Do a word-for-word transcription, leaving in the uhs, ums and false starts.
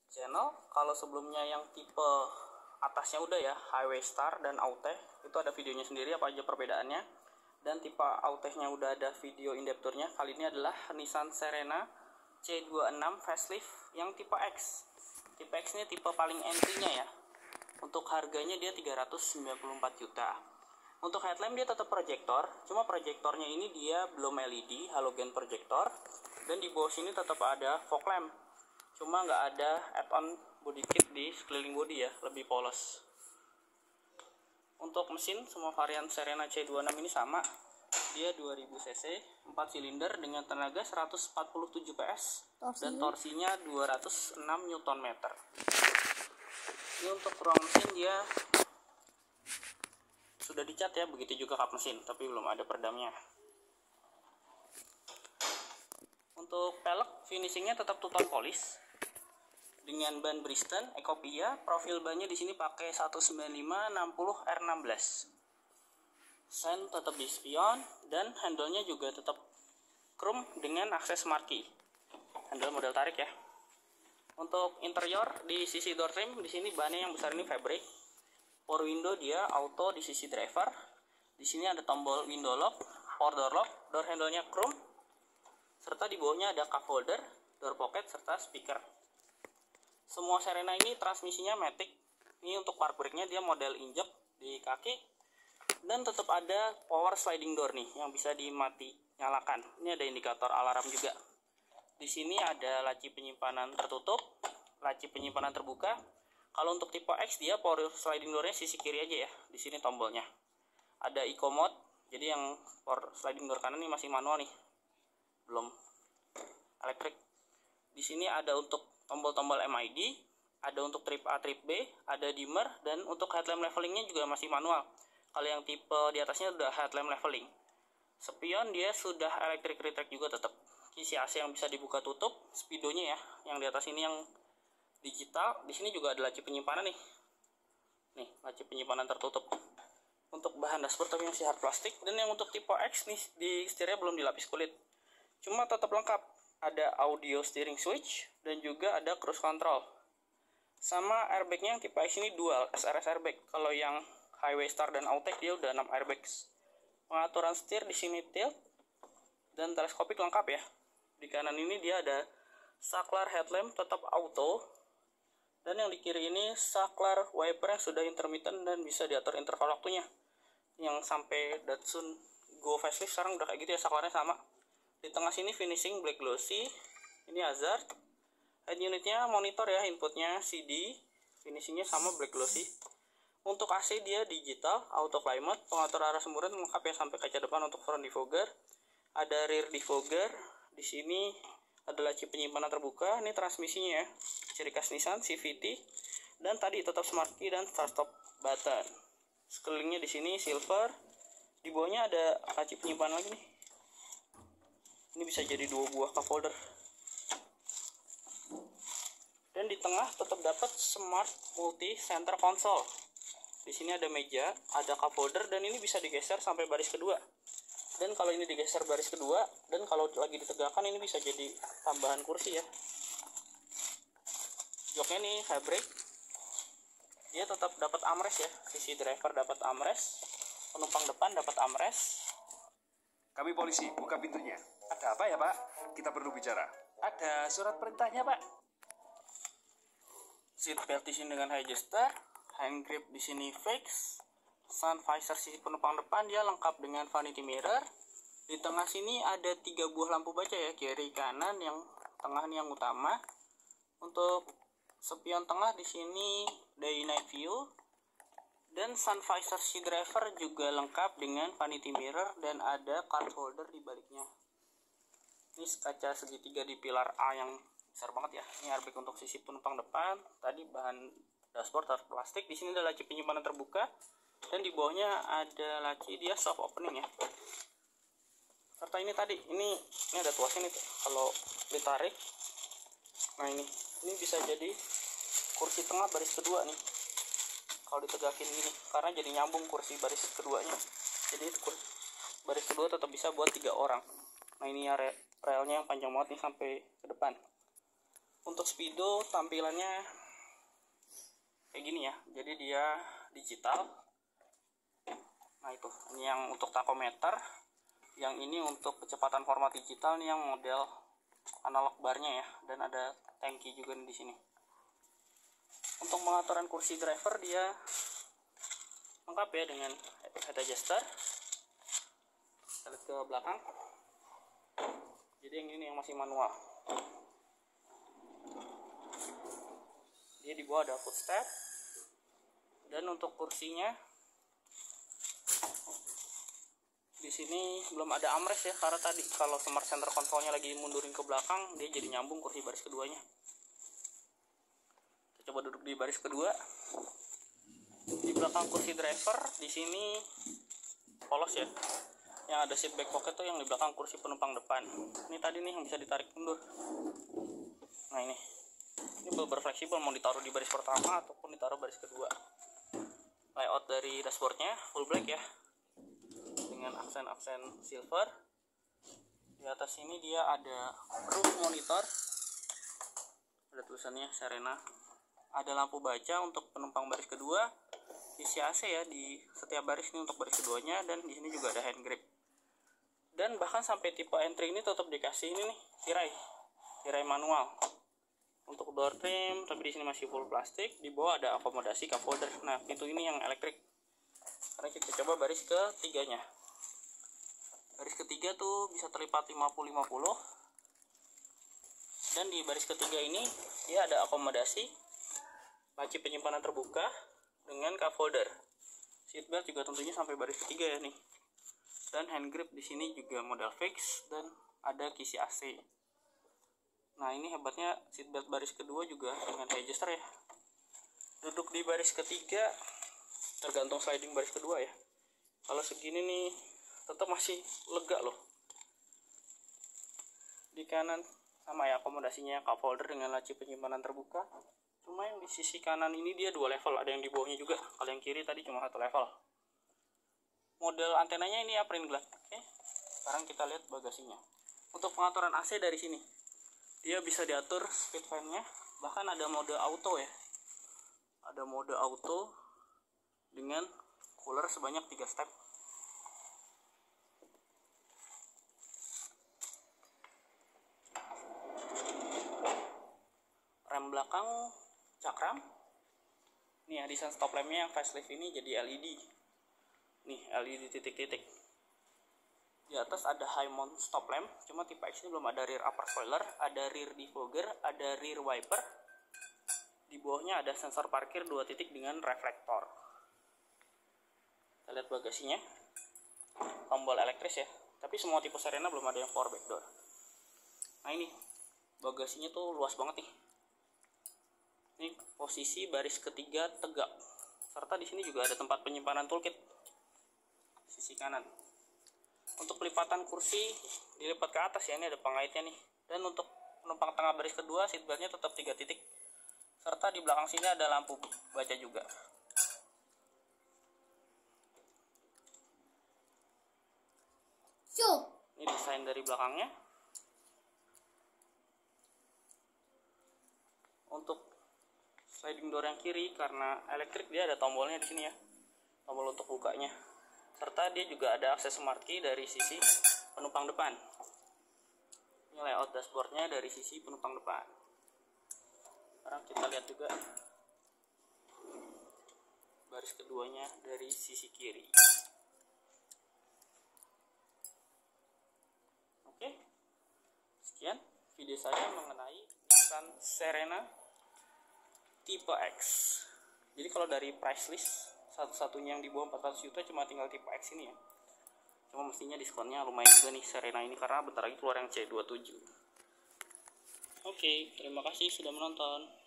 channel. Kalau sebelumnya yang tipe atasnya udah ya, Highway Star dan Autech, itu ada videonya sendiri apa aja perbedaannya. Dan tipe Autechnya udah ada video in-depth tournya. Kali ini adalah Nissan Serena C dua puluh enam facelift yang tipe X. Tipe X ini tipe paling entry-nya ya. Untuk harganya dia tiga ratus sembilan puluh empat juta. Untuk headlamp dia tetap proyektor, cuma proyektornya ini dia belum L E D, halogen proyektor. Dan di bawah sini tetap ada fog lamp, cuma nggak ada add-on body kit di sekeliling body ya, lebih polos. Untuk mesin semua varian Serena C dua puluh enam ini sama, dia dua ribu cc, empat silinder dengan tenaga seratus empat puluh tujuh P S Torsi. Dan torsinya dua ratus enam newton meter. Ini untuk ruang mesin dia sudah dicat ya, begitu juga kap mesin, tapi belum ada peredamnya. Untuk pelek finishingnya tetap two tone polish dengan ban Bristol Ecopia. Profil bannya di sini pakai seratus sembilan puluh lima enam puluh R enam belas. Sen tetap di spion dan handle-nya juga tetap chrome dengan akses marquee. Handle model tarik ya. Untuk interior di sisi door trim di sini bannya yang besar ini fabric. Power window dia auto di sisi driver. Di sini ada tombol window lock, power door lock, door handle-nya chrome. Serta di bawahnya ada cup holder, door pocket serta speaker. Semua Serena ini transmisinya matic. Ini untuk park brake-nya dia model injek di kaki. Dan tetap ada power sliding door nih yang bisa dimati nyalakan. Ini ada indikator alarm juga. Di sini ada laci penyimpanan tertutup, laci penyimpanan terbuka. Kalau untuk tipe X dia power sliding door-nya sisi kiri aja ya. Di sini tombolnya. Ada eco mode. Jadi yang power sliding door kanan ini masih manual nih. Belum elektrik. Di sini ada untuk tombol-tombol M I D, ada untuk trip A, trip B, ada dimmer, dan untuk headlamp levelingnya juga masih manual. Kalau yang tipe di atasnya udah headlamp leveling. Spion dia sudah electric retract juga tetap. Kisi A C yang bisa dibuka tutup, speedonya ya. Yang di atas ini yang digital. Di sini juga ada laci penyimpanan nih. Nih, laci penyimpanan tertutup. Untuk bahan dashboard tapi masih hard plastik. Dan yang untuk tipe X nih di setirnya belum dilapis kulit. Cuma tetap lengkap. Ada audio steering switch dan juga ada cruise control. Sama airbagnya yang tipe X ini dual S R S airbag. Kalau yang Highway Star dan Autech dia udah enam airbags. Pengaturan setir di sini tilt dan teleskopik lengkap ya. Di kanan ini dia ada saklar headlamp tetap auto. Dan yang di kiri ini saklar wiper yang sudah intermittent dan bisa diatur interval waktunya. Yang sampai Datsun Go facelift sekarang udah kayak gitu ya, saklarnya sama. Di tengah sini finishing black glossy. Ini hazard. Head unitnya monitor ya, inputnya C D. Finishingnya sama black glossy. Untuk A C dia digital, auto climate, pengatur arah semburan lengkap ya sampai kaca depan untuk front defogger. Ada rear defogger. Di sini ada laci penyimpanan terbuka. Ini transmisinya ya, ciri khas Nissan C V T. Dan tadi tetap smart key dan start stop button. Sekelilingnya di sini silver. Di bawahnya ada laci penyimpanan lagi nih. Ini bisa jadi dua buah cup holder. Dan di tengah tetap dapat smart multi center console. Di sini ada meja, ada cup holder, dan ini bisa digeser sampai baris kedua. Dan kalau ini digeser baris kedua, dan kalau lagi ditegakkan ini bisa jadi tambahan kursi ya. Joknya nih fabric. Dia tetap dapat armrest ya. Sisi driver dapat armrest, penumpang depan dapat armrest. Kami polisi, buka pintunya. Ada apa ya Pak? Kita perlu bicara. Ada surat perintahnya Pak. Seat belt di sini dengan high adjuster, hand grip di sini fix. Sun visor sisi penumpang depan dia lengkap dengan vanity mirror. Di tengah sini ada tiga buah lampu baca ya, kiri kanan, yang tengah ini yang utama. Untuk spion tengah di sini day night view. Dan sun visor si driver juga lengkap dengan vanity mirror dan ada card holder di baliknya. Ini kaca segitiga di pilar A yang besar banget ya. Ini airbag untuk sisi penumpang depan. Tadi bahan dashboard hard plastik. Di sini ada laci penyimpanan terbuka. Dan di bawahnya ada laci dia soft opening ya. Serta ini tadi, ini ini ada tuasnya nih kalau ditarik. Nah ini, ini bisa jadi kursi tengah baris kedua nih. Kalau ditegakin gini, karena jadi nyambung kursi baris keduanya. Jadi kursi baris kedua tetap bisa buat tiga orang. Nah ini ya relnya yang panjang banget nih sampai ke depan. Untuk Speedo tampilannya kayak gini ya, jadi dia digital. Nah itu, ini yang untuk tachometer, yang ini untuk kecepatan format digital, nih yang model analog barnya ya, dan ada tangki juga di sini. Untuk pengaturan kursi driver dia lengkap ya dengan head adjuster. Kita lihat ke belakang. Jadi yang ini yang masih manual. Dia di bawah ada footstep. Dan untuk kursinya di sini belum ada armrest ya, karena tadi kalau smart center controlnya lagi mundurin ke belakang, dia jadi nyambung kursi baris keduanya. Kita coba duduk di baris kedua. Di belakang kursi driver di sini polos ya. Yang ada seat back pocket tuh yang di belakang kursi penumpang depan. Ini tadi nih yang bisa ditarik mundur. Nah ini, ini benar fleksibel, mau ditaruh di baris pertama ataupun ditaruh baris kedua. Layout dari dashboardnya full black ya, dengan aksen-aksen silver. Di atas ini dia ada roof monitor, ada tulisannya Serena. Ada lampu baca untuk penumpang baris kedua, isi A C ya di setiap baris ini untuk baris keduanya, dan di sini juga ada hand grip. Dan bahkan sampai tipe entry ini tetap dikasih ini nih tirai, tirai manual. Untuk door trim, tapi di sini masih full plastik. Di bawah ada akomodasi cup holder. Nah pintu ini yang elektrik. Karena kita coba baris ketiganya. Baris ketiga tuh bisa terlipat lima puluh lima puluh. Dan di baris ketiga ini dia ada akomodasi laci penyimpanan terbuka dengan cup holder. Seatbelt juga tentunya sampai baris ketiga ya nih. Dan hand grip di sini juga model fix dan ada kisi A C. Nah ini hebatnya seatbelt baris kedua juga dengan head adjuster ya. Duduk di baris ketiga tergantung sliding baris kedua ya. Kalau segini nih tetap masih lega loh. Di kanan sama ya akomodasinya cup holder dengan laci penyimpanan terbuka. Cuma yang di sisi kanan ini dia dua level, ada yang di bawahnya juga. Kalau yang kiri tadi cuma satu level. Model antenanya ini April Glass. Oke. Sekarang kita lihat bagasinya. Untuk pengaturan A C dari sini, dia bisa diatur speed fan-nya, bahkan ada mode auto ya. Ada mode auto dengan cooler sebanyak tiga step. Rem belakang cakram. Nih ya, desain stop lampnya yang facelift ini jadi L E D. Nih L E D titik-titik. Di atas ada high mount stop lamp, cuma tipe X ini belum ada rear upper spoiler, ada rear defogger, ada rear wiper. Di bawahnya ada sensor parkir dua titik dengan reflektor. Kita lihat bagasinya. Tombol elektris ya. Tapi semua tipe Serena belum ada yang power back door. Nah ini, bagasinya tuh luas banget nih. Ini posisi baris ketiga tegak. Serta di sini juga ada tempat penyimpanan toolkit. Sisi kanan. Untuk pelipatan kursi dilipat ke atas ya, ini ada pengaitnya nih. Dan untuk penumpang tengah baris kedua, seatbeltnya tetap tiga titik. Serta di belakang sini ada lampu baca juga. Ini desain dari belakangnya. Untuk sliding door yang kiri, karena elektrik dia ada tombolnya di sini ya. Tombol untuk bukanya. Serta dia juga ada akses smart key dari sisi penumpang depan. Ini layout dashboardnya dari sisi penumpang depan. Sekarang kita lihat juga baris keduanya dari sisi kiri. Oke, sekian video saya mengenai Nissan Serena tipe X. Jadi kalau dari price list, satu-satunya yang di bawah empat ratus juta cuma tinggal tipe X ini ya. Cuma mestinya diskonnya lumayan juga nih Serena ini, karena bentar lagi keluar yang C dua puluh tujuh. Oke, terima kasih sudah menonton.